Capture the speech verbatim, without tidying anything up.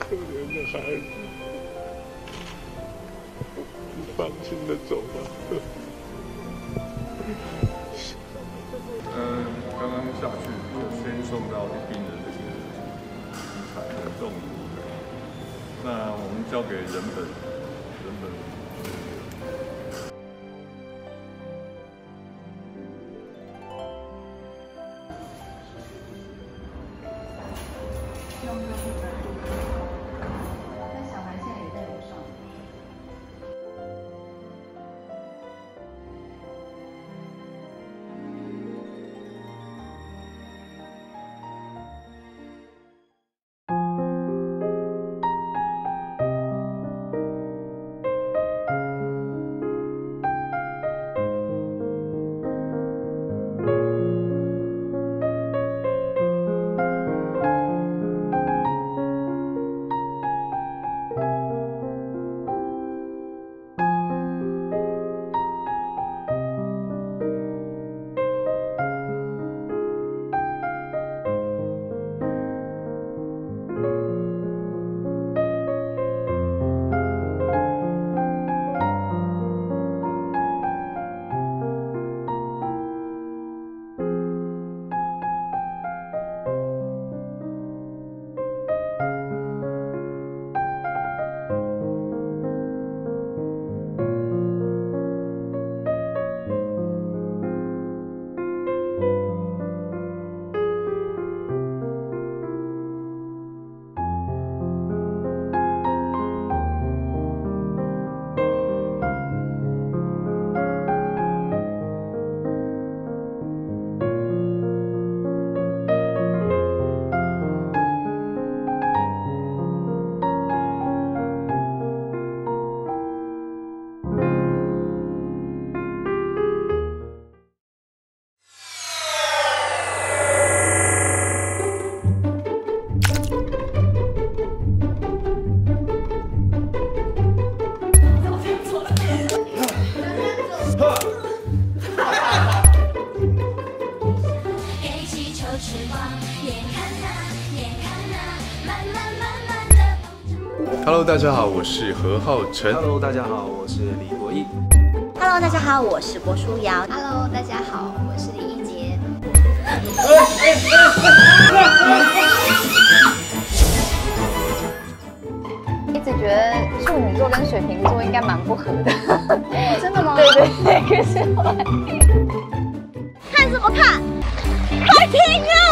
可怜的孩子，你放心的走吧。嗯，刚刚下去就先送到病人的器材的中毒，那我们交给人本，人本。 Hello， 大家好，我是何浩晨。 Hello， 大家好，我是李国毅。 Hello， 大家好，我是郭书瑶。 Hello， 大家好，我是李一杰。 一直觉得处女座跟水瓶座应该蛮不合的。 真的吗？ 对对对，可是后来看什么看？快停啊！